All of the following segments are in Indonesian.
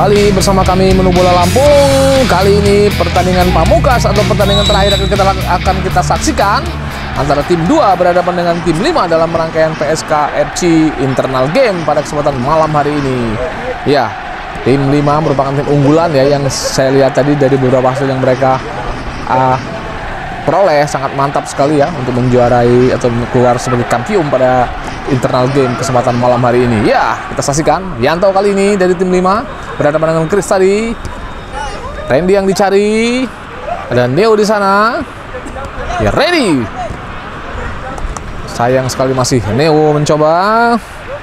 Kembali bersama kami Menu Bola Lampung. Kali ini pertandingan pamungkas atau pertandingan terakhir akan kita saksikan antara tim 2 berhadapan dengan tim 5 dalam rangkaian PSK FC Internal Game pada kesempatan malam hari ini. Ya, tim 5 merupakan tim unggulan ya, yang saya lihat tadi dari beberapa hasil yang mereka peroleh sangat mantap sekali ya untuk menjuarai atau keluar sebagai kampiun pada Internal Game kesempatan malam hari ini. Ya, kita saksikan Yanto kali ini dari tim 5 berhadapan dengan Chris tadi. Randy yang dicari, ada Neo di sana. Ya, ready. Sayang sekali masih Neo mencoba.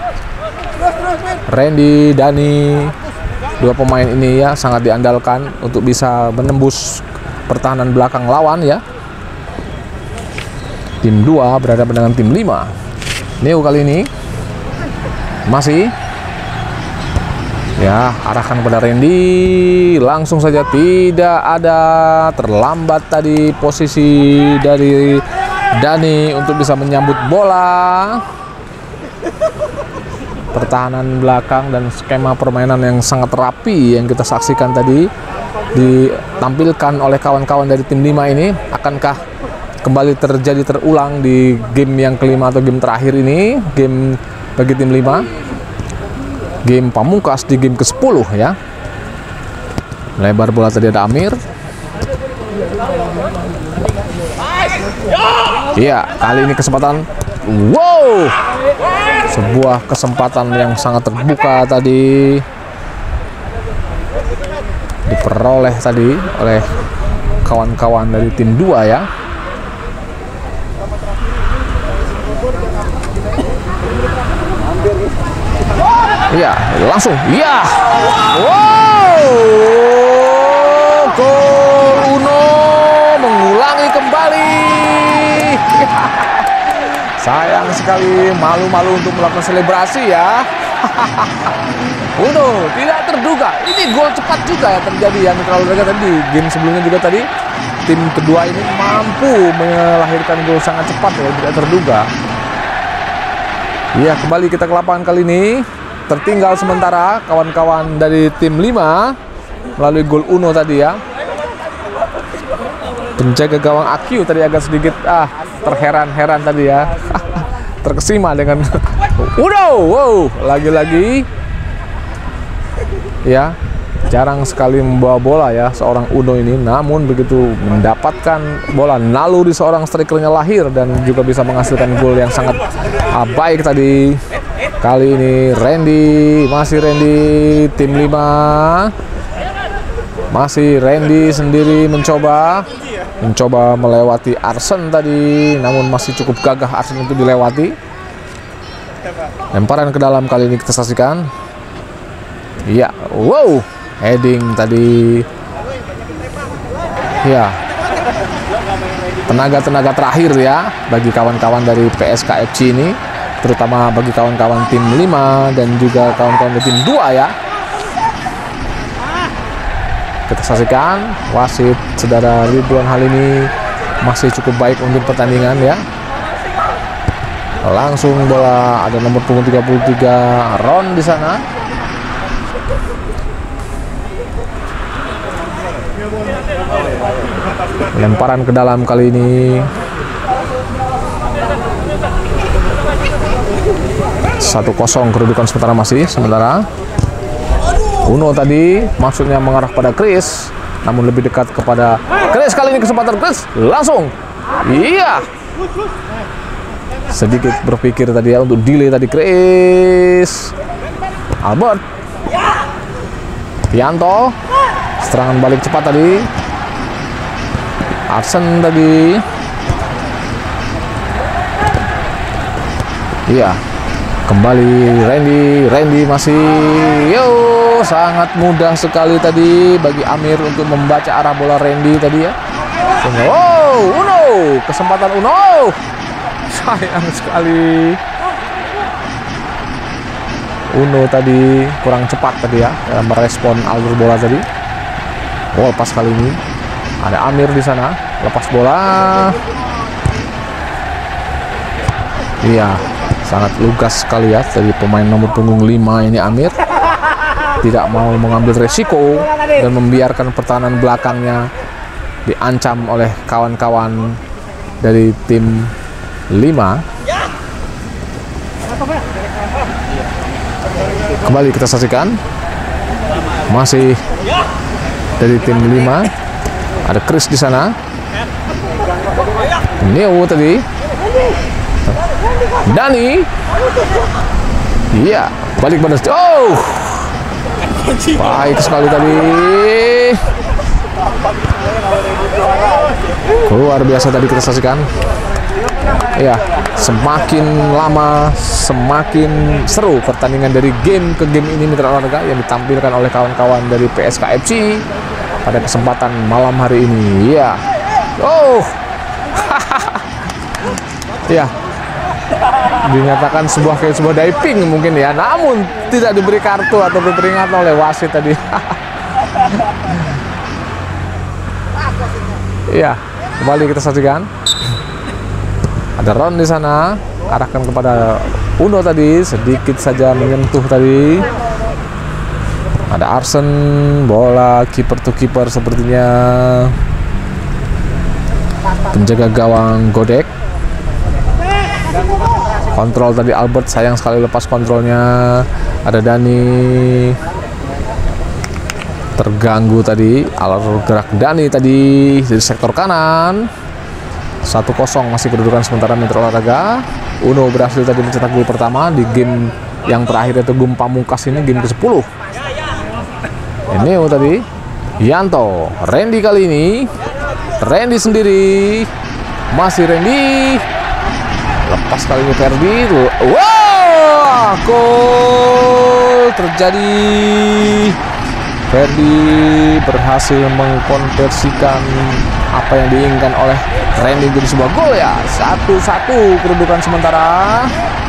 Randy, Dani, dua pemain ini ya sangat diandalkan untuk bisa menembus pertahanan belakang lawan ya. Tim 2 berhadapan dengan tim 5. Neo kali ini masih ya, arahkan pada Randy, langsung saja, tidak ada, terlambat tadi posisi dari Dani untuk bisa menyambut bola. Pertahanan belakang dan skema permainan yang sangat rapi yang kita saksikan tadi ditampilkan oleh kawan-kawan dari tim 5 ini, akankah kembali terulang di game yang kelima atau game terakhir ini, game bagi tim 5, game pamungkas di game ke-10 ya. Lebar bola tadi ada Amir. Iya, kali ini kesempatan. Wow, sebuah kesempatan yang sangat terbuka tadi diperoleh tadi oleh kawan-kawan dari tim 2 ya. Iya, langsung. Iya. Wow. Gol Uno mengulangi kembali. Sayang sekali, malu-malu untuk melakukan selebrasi ya. Uno tidak terduga. Ini gol cepat juga ya terjadi yang terlalu dekat tadi. Game sebelumnya juga tadi tim kedua ini mampu melahirkan gol sangat cepat ya, tidak terduga. Iya, kembali kita ke lapangan kali ini. Tertinggal sementara kawan-kawan dari tim 5 melalui gol Uno tadi ya. Penjaga gawang Akyu tadi agak sedikit terheran-heran tadi ya. Terkesima dengan Uno. Wow, lagi-lagi ya, jarang sekali membawa bola ya seorang Uno ini, namun begitu mendapatkan bola naluri seorang strikernya lahir dan juga bisa menghasilkan gol yang sangat baik tadi. Kali ini Randy, masih Randy, tim 5 masih Randy sendiri mencoba melewati Arsen tadi, namun masih cukup gagah Arsen itu dilewati. Lemparan ke dalam kali ini kita saksikan. Iya, wow, heading tadi. Ya, tenaga terakhir ya bagi kawan-kawan dari PSK FC ini, terutama bagi kawan-kawan tim 5 dan juga kawan-kawan dari tim 2 ya. Kita saksikan wasit saudara Ridwan Halimi masih cukup baik untuk pertandingan ya. Langsung bola, ada nomor punggung 33 Ron di sana. Lemparan ke dalam kali ini. 1-0 kedudukan sementara. Uno tadi maksudnya mengarah pada Chris, namun lebih dekat kepada Chris. Kali ini kesempatan Chris, langsung. Iya. Sedikit berpikir tadi ya untuk delay tadi Chris. Albert. Yanto. Serangan balik cepat tadi. Arsen tadi. Iya. Kembali Randy masih, sangat mudah sekali tadi bagi Amir untuk membaca arah bola Randy tadi ya. Wow, Uno, kesempatan Uno. Sayang sekali. Uno tadi kurang cepat tadi ya dalam merespon alur bola tadi. Wow, pas kali ini ada Amir di sana, lepas bola. Iya. Sangat lugas sekali ya dari pemain nomor punggung 5 ini Amir. tidak mau mengambil resiko dan membiarkan pertahanan belakangnya diancam oleh kawan-kawan dari tim 5. Kembali kita saksikan, masih dari tim 5 ada Chris di sana. Neo tadi, Dani, iya, balik pada baik sekali tadi, luar biasa tadi kita saksikan. Ya, semakin lama semakin seru pertandingan dari game ke game ini mitra olahraga yang ditampilkan oleh kawan-kawan dari PSKFC pada kesempatan malam hari ini. Ya, ya, dinyatakan sebuah diving mungkin ya, namun tidak diberi kartu atau peringatan oleh wasit tadi. Iya, kembali kita saksikan. Ada Ron di sana, arahkan kepada Uno tadi, sedikit saja menyentuh tadi. Ada Arsen, bola kiper to kiper sepertinya. Penjaga gawang Godek. Kontrol tadi Albert, sayang sekali lepas kontrolnya. Ada Dani, terganggu tadi alur gerak Dani tadi dari sektor kanan. 1-0 masih kedudukan sementara mitra olahraga. Uno berhasil tadi mencetak gol pertama di game yang terakhir, itu game pamungkas ini, game ke-10. Neo tadi, Yanto, Randy kali ini, Randy sendiri, masih Randy, lepas kali ini Ferdi, wah, gol terjadi. Ferdi berhasil mengkonversikan apa yang diinginkan oleh Randy jadi sebuah gol ya. 1-1 kedudukan sementara.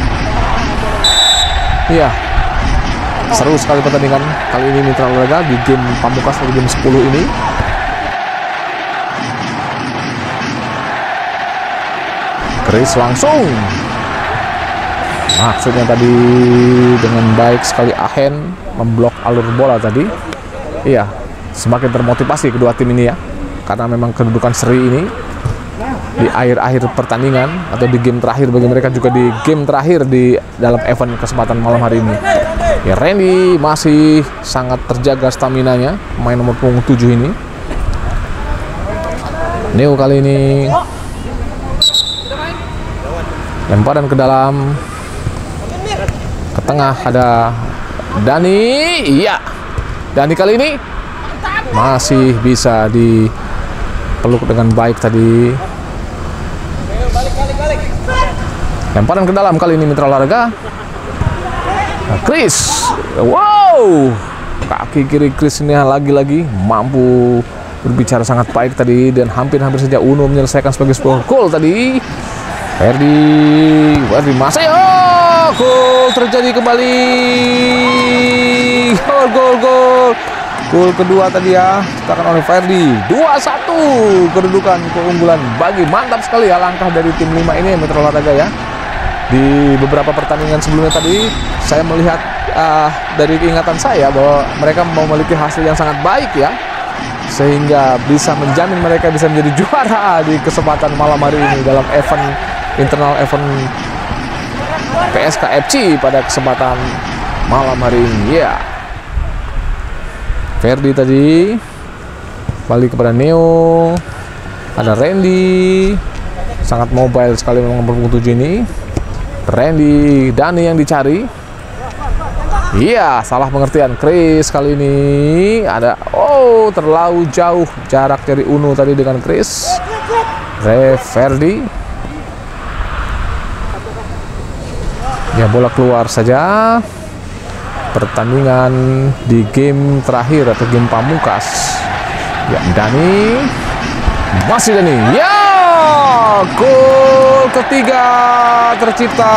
Iya, seru sekali pertandingan kali ini mitra olahraga di game pamungkas di game 10 ini. Chris langsung, maksudnya tadi dengan baik sekali Ahen memblok alur bola tadi. Iya, semakin termotivasi kedua tim ini ya, karena memang kedudukan seri ini di akhir-akhir pertandingan atau di game terakhir bagi mereka, juga di game terakhir di dalam event kesempatan malam hari ini. Ya, Randy masih sangat terjaga staminanya, pemain nomor punggung 7 ini. Neo kali ini lemparan ke dalam, ke tengah ada Dani. Iya, Dani kali ini masih bisa dipeluk dengan baik tadi. Lemparan ke dalam kali ini mitra olahraga. Nah, Chris, wow, kaki kiri Chris ini lagi-lagi mampu berbicara sangat baik tadi, dan hampir-hampir saja Uno menyelesaikan sebagai sebuah gol tadi. Ferdi masih, gol terjadi kembali. Gol kedua tadi ya, ciptakan oleh Ferdi. 2-1 kedudukan keunggulan bagi, mantap sekali ya langkah dari tim 5 ini mitra olahraga ya. Di beberapa pertandingan sebelumnya tadi saya melihat dari ingatan saya bahwa mereka memiliki hasil yang sangat baik ya, sehingga bisa menjamin mereka bisa menjadi juara di kesempatan malam hari ini dalam internal event PSKFC pada kesempatan malam hari ini ya. Ferdi tadi balik kepada Neo, ada Randy, sangat mobile sekali memang nomor 7 ini. Randy, Dani yang dicari. Iya, salah pengertian Chris kali ini. Ada, terlalu jauh jarak dari Uno tadi dengan Chris. Ferdi. Ya, bola keluar saja. Pertandingan di game terakhir atau game pamungkas. Ya, Dani. Masih Dani. Ya, gol ketiga tercipta.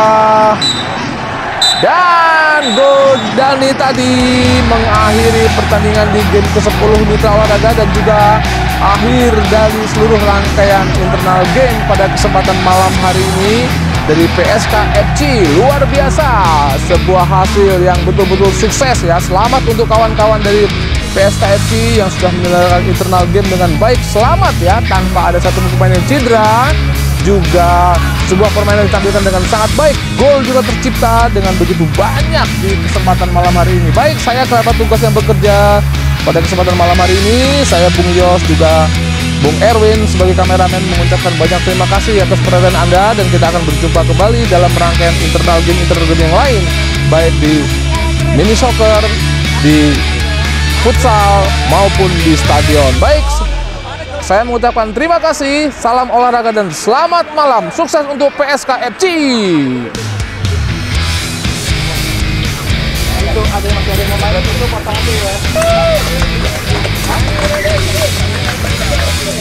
Dan gol Dani tadi mengakhiri pertandingan di game ke-10 mitra olahraga, dan juga akhir dari seluruh rangkaian internal game pada kesempatan malam hari ini. dari PSK FC. Luar biasa, sebuah hasil yang betul-betul sukses ya. Selamat untuk kawan-kawan dari PSK FC yang sudah menyelesaikan internal game dengan baik. Selamat ya, tanpa ada satu pemain yang cedera. Juga sebuah permainan ditampilkan dengan sangat baik. Gol juga tercipta dengan begitu banyak di kesempatan malam hari ini. Baik, saya kerabat tugas yang bekerja pada kesempatan malam hari ini. Saya Bung Yos, juga Bung Erwin sebagai kameramen mengucapkan banyak terima kasih atas perhatian Anda. Dan kita akan berjumpa kembali dalam rangkaian internal game yang lain, baik di mini soccer, di futsal, maupun di stadion. Baik, saya mengucapkan terima kasih, salam olahraga dan selamat malam. Sukses untuk PSK FC. Itu ada yang masih ada yang mau main, itu potong dulu ya.